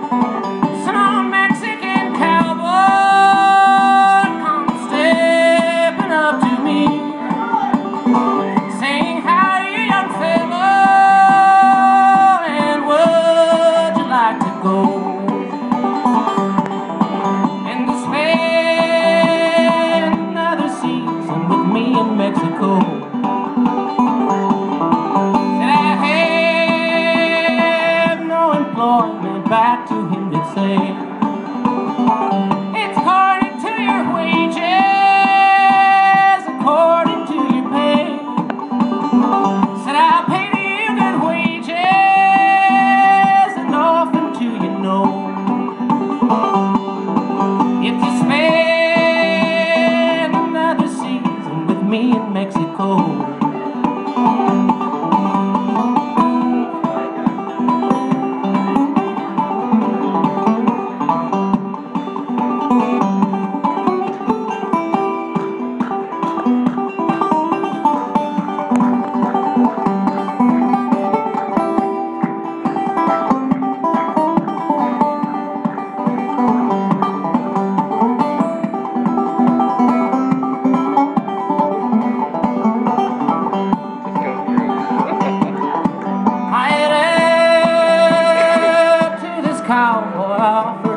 Some Mexican cowboy comes stepping up to me, saying, "Howdy, young fella, and would you like to go and to spend another season with me in Mexico?" Back to him to say, "It's according to your wages, according to your pay." Said, "I'll pay you good wages, and often to you know, if you spend another season with me in Mexico." Cowboy.